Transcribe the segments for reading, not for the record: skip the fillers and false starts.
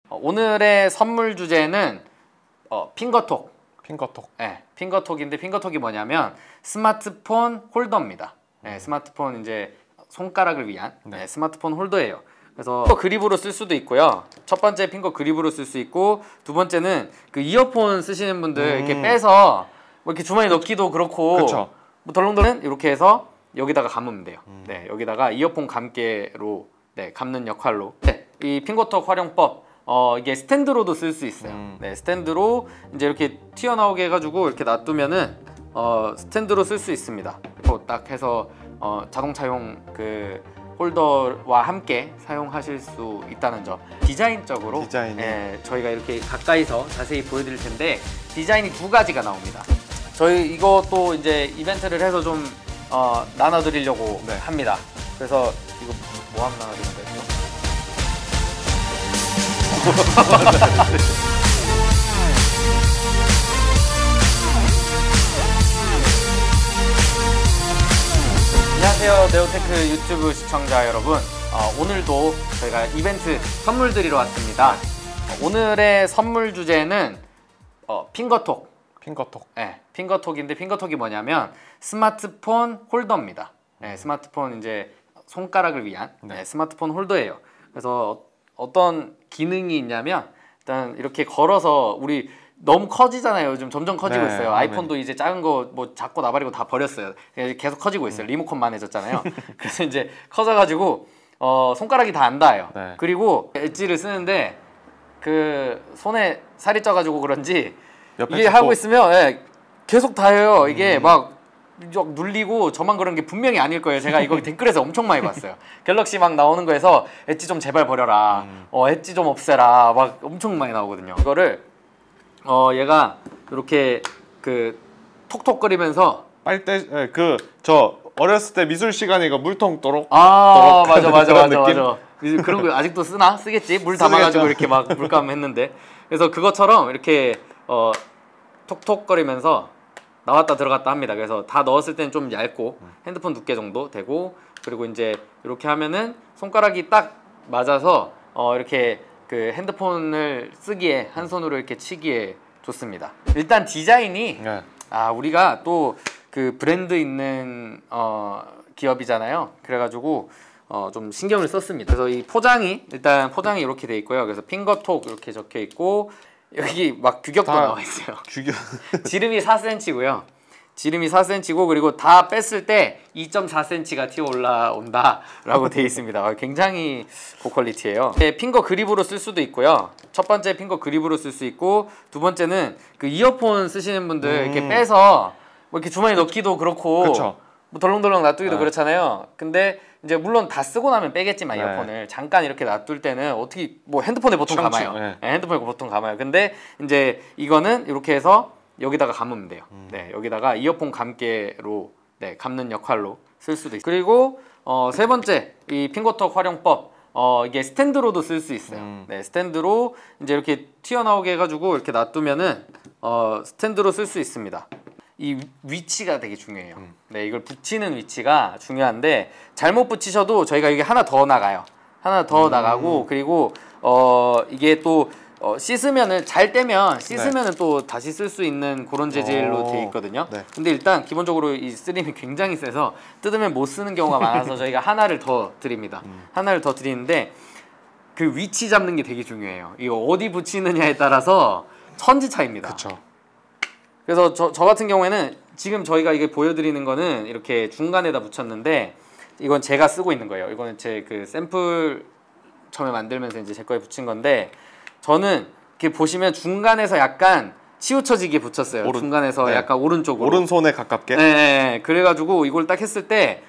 오늘의 선물 주제는 핑거톡. 핑거톡. 네, 핑거톡인데 핑거톡이 뭐냐면 스마트폰 홀더입니다. 네, 스마트폰 이제 손가락을 위한 스마트폰 홀더예요. 그래서 핑거 그립으로 쓸 수도 있고요. 첫 번째 핑거 그립으로 쓸 수 있고, 두 번째는 그 이어폰 쓰시는 분들 이렇게 빼서 뭐 이렇게 주머니에 넣기도 그렇고, 그쵸. 뭐 덜렁덜렁 이렇게 해서 여기다가 감으면 돼요. 네, 여기다가 이어폰 감개로 감는 역할로. 네, 이 핑거톡 활용법. 이게 스탠드로도 쓸 수 있어요. 네, 스탠드로 이제 이렇게 튀어나오게 해가지고 이렇게 놔두면은 스탠드로 쓸 수 있습니다. 딱 해서 자동차용 그 홀더와 함께 사용하실 수 있다는 점. 디자인적으로 저희가 이렇게 가까이서 자세히 보여드릴 텐데, 디자인이 두 가지가 나옵니다. 저희 이것도 이제 이벤트를 해서 좀 나눠드리려고 합니다. 그래서 이거 뭐 하면 나눠드릴까요? 안녕하세요, 네오테크 유튜브 시청자 여러분. 오늘도 저희가 이벤트 선물 드리러 왔습니다. 오늘의 선물 주제는 핑거톡. 네, 핑거톡인데 핑거톡이 뭐냐면 스마트폰 홀더입니다. 네, 스마트폰 이제 손가락을 위한 스마트폰 홀더예요. 그래서 어떤 기능이 있냐면, 일단 이렇게 걸어서, 우리 너무 커지잖아요. 요즘 점점 커지고 있어요. 아이폰도 이제 작은 거 뭐 작고 나발이고 다 버렸어요. 계속 커지고 있어요. 리모컨만 해졌잖아요. 그래서 이제 커져가지고 손가락이 다 안 닿아요. 그리고 엣지를 쓰는데 그 손에 살이 쪄가지고 그런지 이게 하고 있으면 계속 닿아요. 이게 막 눌리고, 저만 그런 게 분명히 아닐 거예요. 제가 이거 댓글에서 엄청 많이 봤어요. 갤럭시 막 나오는 거에서 엣지 좀 제발 버려라, 엣지 좀 없애라, 막 엄청 많이 나오거든요. 이거를 얘가 이렇게 그 톡톡거리면서 빨대 저 어렸을 때 미술 시간에 이거 물통 또록 맞아. 그런 거 아직도 쓰나? 쓰겠지. 물 담아가지고 이렇게 막 물감 했는데, 그래서 그것처럼 이렇게 톡톡거리면서 나왔다 들어갔다 합니다. 그래서 다 넣었을 때는 좀 얇고 핸드폰 두께 정도 되고, 그리고 이제 이렇게 하면은 손가락이 딱 맞아서 이렇게 그 핸드폰을 쓰기에, 한 손으로 이렇게 치기에 좋습니다. 일단 디자인이 우리가 또 그 브랜드 있는 기업이잖아요. 그래가지고 좀 신경을 썼습니다. 그래서 이 포장이 이렇게 돼 있고요. 그래서 핑거톡 이렇게 적혀 있고, 여기 막 규격도 나와 있어요. 지름이 4cm고요. 지름이 4cm고, 그리고 다 뺐을 때 2.4cm가 튀어 올라온다 라고 되어 있습니다. 굉장히 고퀄리티예요. 핑거 그립으로 쓸 수도 있고요. 첫 번째 핑거 그립으로 쓸 수 있고, 두 번째는 그 이어폰 쓰시는 분들 이렇게 빼서 뭐 이렇게 주머니에 넣기도 그렇고, 뭐 덜렁덜렁 놔두기도 그렇잖아요. 근데 이제 물론 다 쓰고 나면 빼겠지만 이어폰을 잠깐 이렇게 놔둘 때는 어떻게 뭐 핸드폰에 보통 감아요. 핸드폰에 보통 감아요. 근데 이제 이거는 이렇게 해서 여기다가 감으면 돼요. 여기다가 이어폰 감개로 감는 역할로 쓸 수도 있어요. 그리고 세 번째, 이 핑거톡 활용법. 이게 스탠드로도 쓸 수 있어요. 스탠드로 이제 이렇게 튀어나오게 해가지고 이렇게 놔두면은 스탠드로 쓸 수 있습니다. 이 위치가 되게 중요해요. 이걸 붙이는 위치가 중요한데, 잘못 붙이셔도 저희가 이게 하나 더 나가요. 하나 더 나가고, 그리고 이게 또 씻으면은, 잘 떼면 씻으면은 또 다시 쓸 수 있는 그런 재질로 돼 있거든요. 근데 일단 기본적으로 이 스림이 굉장히 세서 뜯으면 못 쓰는 경우가 많아서 저희가 하나를 더 드립니다. 하나를 더 드리는데, 그 위치 잡는 게 되게 중요해요. 이거 어디 붙이느냐에 따라서 천지 차이입니다. 그래서 저 같은 경우에는 지금 저희가 이게 보여드리는 거는 이렇게 중간에다 붙였는데, 이건 제가 쓰고 있는 거예요. 이거는 제 그 샘플 처음에 만들면서 이제 제 거에 붙인 건데, 저는 이렇게 보시면 중간에서 약간 치우쳐지게 붙였어요. 중간에서 약간 오른쪽으로. 오른손에 가깝게? 네. 그래가지고 이걸 딱 했을 때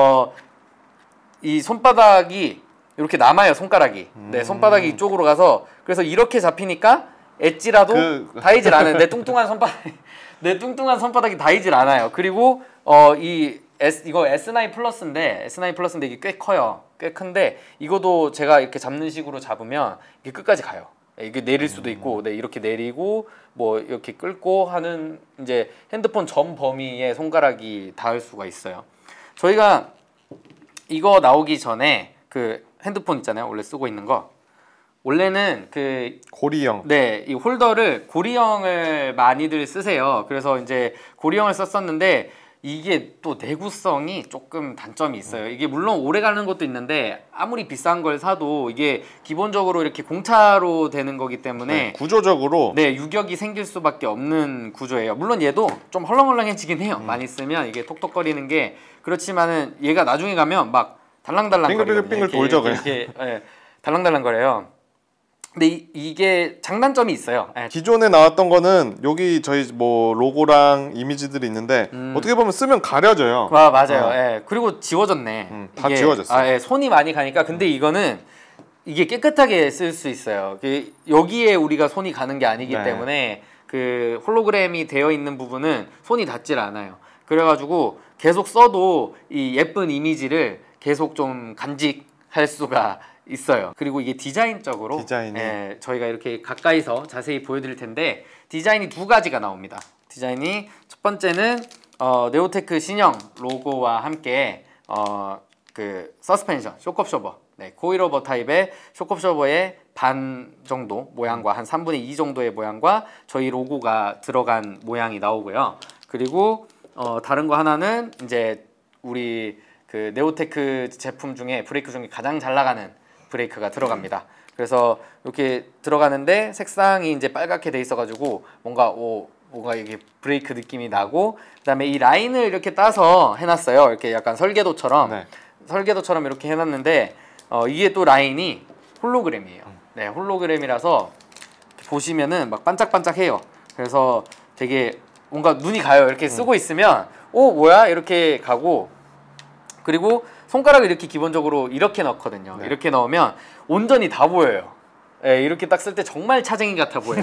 이 손바닥이 이렇게 남아요, 손가락이. 손바닥이 이쪽으로 가서, 그래서 이렇게 잡히니까 엣지라도 닿이질 않아요. 내 뚱뚱한 손바닥이 닿이질 않아요. 그리고 이거 S9 플러스인데, 이게 꽤 커요. 꽤 큰데, 이거도 제가 이렇게 잡는 식으로 잡으면 이게 끝까지 가요. 이게 내릴 수도 있고, 이렇게 내리고 뭐 이렇게 끌고 하는, 이제 핸드폰 전 범위에 손가락이 닿을 수가 있어요. 저희가 이거 나오기 전에 그 핸드폰 있잖아요, 원래 쓰고 있는 거, 원래는 그 고리형. 네, 이 홀더를 고리형을 많이들 쓰세요. 그래서 이제 고리형을 썼었는데 이게 또 내구성이 조금 단점이 있어요. 이게 물론 오래 가는 것도 있는데 아무리 비싼 걸 사도 이게 기본적으로 이렇게 공차로 되는 거기 때문에 네, 구조적으로 네, 유격이 생길 수밖에 없는 구조예요. 물론 얘도 좀 헐렁헐렁해지긴 해요. 많이 쓰면 이게 톡톡거리는 게 그렇지만은 얘가 나중에 가면 막 달랑달랑 빙글빙글 돌죠 그냥. 이렇게 예, 달랑달랑거려요. 근데 이게 장단점이 있어요. 예. 기존에 나왔던 거는 여기 저희 뭐 로고랑 이미지들이 있는데 어떻게 보면 쓰면 가려져요. 아, 맞아요. 예. 그리고 지워졌네. 다 지워졌어요. 아, 예. 손이 많이 가니까. 근데 이거는 이게 깨끗하게 쓸 수 있어요. 여기에 우리가 손이 가는 게 아니기 네. 때문에 그 홀로그램이 되어 있는 부분은 손이 닿질 않아요. 그래가지고 계속 써도 이 예쁜 이미지를 계속 좀 간직할 수가 있어요. 그리고 이게 디자인적으로 디자인이 예, 저희가 이렇게 가까이서 자세히 보여드릴 텐데 디자인이 두 가지가 나옵니다. 디자인이 첫 번째는 네오테크 신형 로고와 함께 그 서스펜션 쇼크옵셔버, 네, 코일오버 타입의 쇼크옵셔버의 반 정도 모양과 한 3분의 2 정도의 모양과 저희 로고가 들어간 모양이 나오고요. 그리고 다른 거 하나는 이제 우리 그 네오테크 제품 중에 브레이크 중에 가장 잘 나가는 브레이크가 들어갑니다. 그래서 이렇게 들어가는데 색상이 이제 빨갛게 돼 있어가지고 뭔가 이게 브레이크 느낌이 나고, 그다음에 이 라인을 이렇게 따서 해놨어요. 이렇게 약간 설계도처럼 네. 설계도처럼 이렇게 해놨는데 이게 또 라인이 홀로그램이에요. 네, 홀로그램이라서 보시면은 막 반짝반짝해요. 그래서 되게 뭔가 눈이 가요. 이렇게 쓰고 있으면 뭐야 이렇게 가고, 그리고 손가락을 이렇게 기본적으로 이렇게 넣거든요. 네. 이렇게 넣으면 온전히 다 보여요. 네, 이렇게 딱 쓸 때 정말 차쟁이 같아 보여요.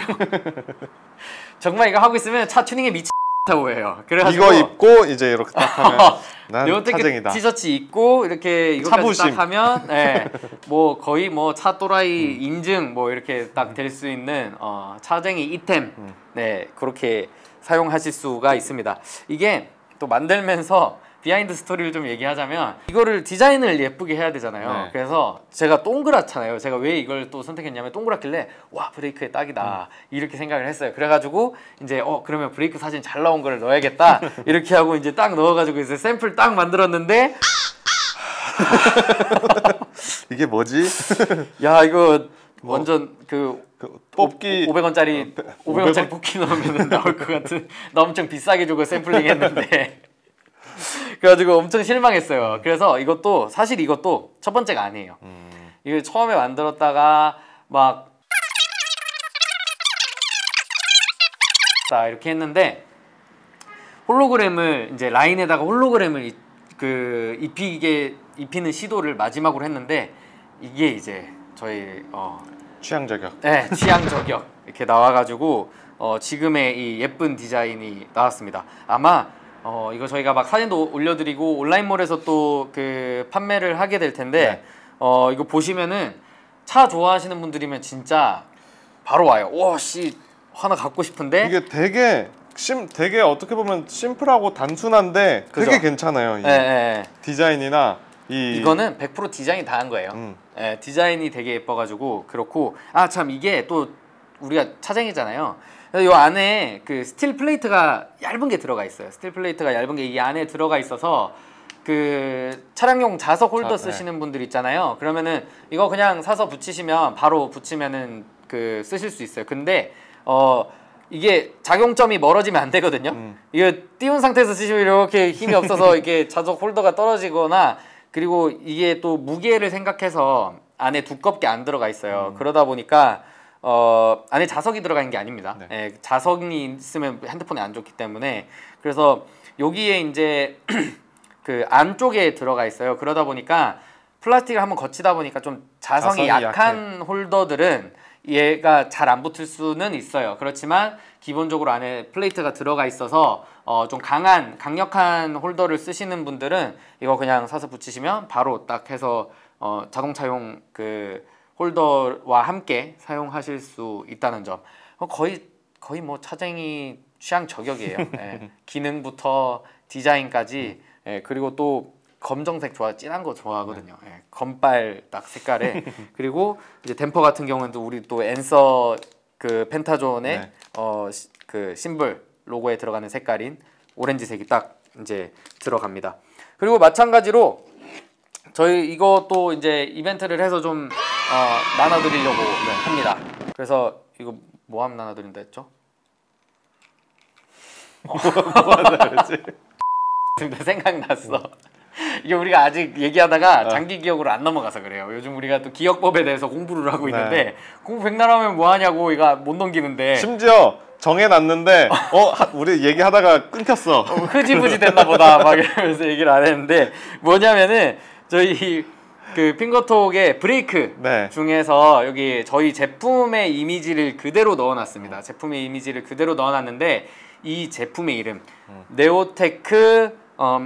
정말 이거 하고 있으면 차 튜닝에 미친 같아 보여요. 그래가지고 이거 입고 이제 이렇게 딱 하면 난 차쟁이다. 티셔츠 입고 이렇게 이거까지 차부심. 딱 하면 네, 뭐 거의 뭐 차 또라이 인증 뭐 이렇게 딱 될 수 있는 차쟁이 이템, 네, 그렇게 사용하실 수가 있습니다. 이게 또 만들면서 비하인드 스토리를 좀 얘기하자면 이거를 디자인을 예쁘게 해야 되잖아요. 네. 그래서 제가 동그랗잖아요. 제가 왜 이걸 또 선택했냐면 동그랗길래 와 브레이크에 딱이다 이렇게 생각을 했어요. 그래가지고 이제 그러면 브레이크 사진 잘 나온 거를 넣어야겠다 이렇게 하고 이제 딱 넣어가지고 이제 샘플 딱 만들었는데 이게 뭐지? 야 이거 완전 그 뽑기 500원짜리 500원짜리 뽑기 넣으면 나올 것 같은, 나 엄청 비싸게 주고 샘플링 했는데 그래가지고 엄청 실망했어요. 그래서 이것도 사실 이것도 첫 번째가 아니에요. 이거 처음에 만들었다가 막 이렇게 했는데 홀로그램을 이제 라인에다가 홀로그램을 입히는 시도를 마지막으로 했는데 이게 이제 저희 취향 저격. 네, 취향 저격 이렇게 나와가지고 지금의 이 예쁜 디자인이 나왔습니다. 아마 이거 저희가 막 사진도 올려드리고 온라인몰에서 또 그 판매를 하게 될 텐데 이거 보시면은 차 좋아하시는 분들이면 진짜 바로 와요. 씨 하나 갖고 싶은데 이게 되게 어떻게 보면 심플하고 단순한데 그죠? 되게 괜찮아요. 이 네. 디자인이나 이거는 100% 디자인이 다 한 거예요. 네, 디자인이 되게 예뻐가지고 그렇고, 참 이게 또 우리가 차쟁이잖아요. 이 안에 그 스틸 플레이트가 얇은 게 들어가 있어요. 스틸 플레이트가 얇은 게 이 안에 들어가 있어서 그 차량용 자석 홀더 쓰시는 분들 있잖아요. 그러면은 이거 그냥 사서 붙이시면 바로 붙이면은 그 쓰실 수 있어요. 근데 이게 작용점이 멀어지면 안 되거든요. 이거 띄운 상태에서 쓰시면 이렇게 힘이 없어서 이게 자석 홀더가 떨어지거나, 그리고 이게 또 무게를 생각해서 안에 두껍게 안 들어가 있어요. 그러다 보니까 안에 자석이 들어가 있는 게 아닙니다. 네. 예, 자석이 있으면 핸드폰에 안 좋기 때문에. 그래서 여기에 이제 그 안쪽에 들어가 있어요. 그러다 보니까 플라스틱을 한번 거치다 보니까 좀 자성이 약한 홀더들은 얘가 잘 안 붙을 수는 있어요. 그렇지만 기본적으로 안에 플레이트가 들어가 있어서 좀 강력한 홀더를 쓰시는 분들은 이거 그냥 사서 붙이시면 바로 딱 해서 자동차용 그 홀더와 함께 사용하실 수 있다는 점. 거의 뭐 차쟁이 취향 저격이에요. 예. 기능부터 디자인까지. 예, 그리고 또 검정색 진한 거 좋아하거든요. 예, 검빨 딱 색깔에 그리고 이제 댐퍼 같은 경우는 또 우리 또 앤서 그 펜타존의 네. 그 심볼 로고에 들어가는 색깔인 오렌지색이 딱 이제 들어갑니다. 그리고 마찬가지로 저희 이것도 이제 이벤트를 해서 좀 나눠드리려고 합니다. 그래서 이거 뭐함 나눠드린다 했죠? 근데 생각났어. 이게 우리가 아직 얘기하다가 장기 기억으로 안 넘어가서 그래요. 요즘 우리가 또 기억법에 대해서 공부를 하고 있는데 공부 백날 하면 뭐 하냐고 이거 못 넘기는데 심지어 정해놨는데 우리 얘기하다가 끊겼어. 흐지부지 됐나 보다 막 이러면서 얘기를 안 했는데 뭐냐면은 저희 그 핑거톡의 브레이크 네. 중에서 여기 저희 제품의 이미지를 그대로 넣어놨습니다. 제품의 이미지를 그대로 넣어놨는데 이 제품의 이름 네오테크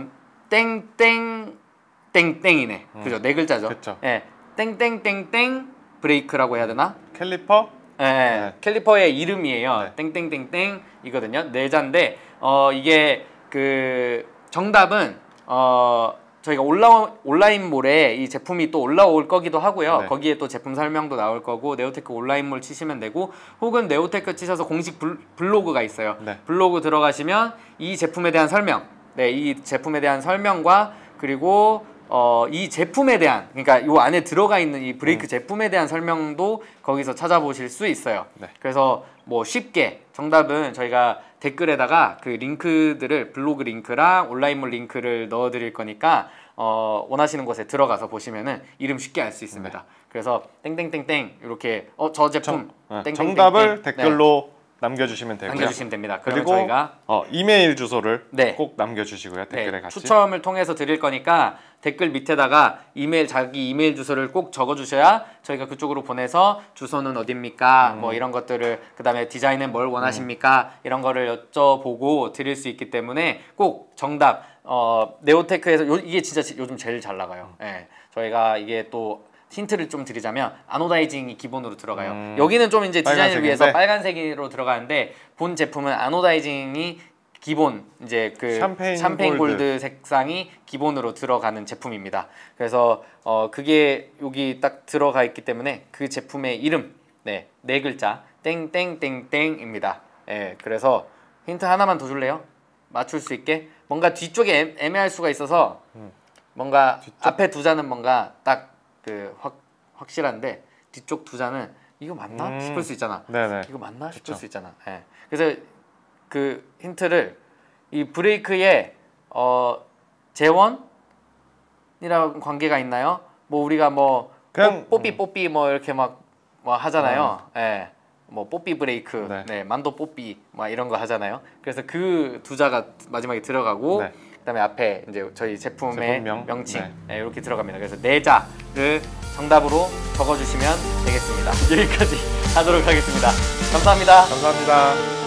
땡땡땡땡이네. 그죠? 네 글자죠. 그쵸. 예, 땡땡땡땡 브레이크라고 해야 되나? 캘리퍼? 예, 네. 캘리퍼의 이름이에요. 네. 땡땡땡땡이거든요. 네 자인데 이게 그 정답은 저희가 온라인몰에 이 제품이 또 올라올 거기도 하고요. 네. 거기에 또 제품 설명도 나올 거고 네오테크 온라인몰 치시면 되고 혹은 네오테크 치셔서 공식 블로그가 있어요. 네. 블로그 들어가시면 이 제품에 대한 설명, 이 제품에 대한 설명과 그리고 이 제품에 대한 그러니까 요 안에 들어가 있는 이 브레이크 제품에 대한 설명도 거기서 찾아보실 수 있어요. 네. 그래서 뭐 쉽게 정답은 저희가 댓글에다가 그 링크들을 블로그 링크랑 온라인몰 링크를 넣어드릴 거니까 원하시는 곳에 들어가서 보시면은 이름 쉽게 알 수 있습니다. 네. 그래서 땡땡땡땡 이렇게 저 제품 땡땡땡땡. 정답을 댓글로 남겨주시면 되고요. 남겨주시면 됩니다. 그러면 그리고 저희가 이메일 주소를 네. 꼭 남겨주시고요. 댓글에 같이. 추첨을 통해서 드릴 거니까 댓글 밑에다가 자기 이메일 주소를 꼭 적어주셔야 저희가 그쪽으로 보내서 주소는 어딥니까? 뭐 이런 것들을 그다음에 디자인은 뭘 원하십니까? 이런 거를 여쭤보고 드릴 수 있기 때문에 꼭 정답 네오테크에서 이게 진짜 요즘 제일 잘 나가요. 예, 저희가 이게 또 힌트를 좀 드리자면 아노다이징이 기본으로 들어가요. 여기는 좀 이제 디자인을 위해서 빨간색으로 들어가는데 본 제품은 아노다이징이 기본 이제 그 샴페인 골드 색상이 기본으로 들어가는 제품입니다. 그래서 그게 여기 딱 들어가 있기 때문에 그 제품의 이름 네 글자 땡땡땡땡입니다. 예, 그래서 힌트 하나만 더 줄래요? 맞출 수 있게 뭔가 뒤쪽에 애매할 수가 있어서 뭔가 앞에 두 자는 뭔가 딱 그 확실한데 뒤쪽 두 자는 이거 맞나 싶을 수 있잖아. 네네. 이거 맞나 싶을 수 있잖아. 예. 그래서 그 힌트를 이 브레이크에 재원이랑 관계가 있나요? 뭐 우리가 뭐 그냥 뽀삐 뭐 이렇게 막 하잖아요. 예. 뭐 뽀삐 브레이크, 네. 만도 뽀삐 막 이런 거 하잖아요. 그래서 그 두 자가 마지막에 들어가고 네. 그다음에 앞에 이제 저희 제품의 제품명. 명칭 이렇게 들어갑니다. 그래서 네 자를 정답으로 적어주시면 되겠습니다. 여기까지 하도록 하겠습니다. 감사합니다. 감사합니다.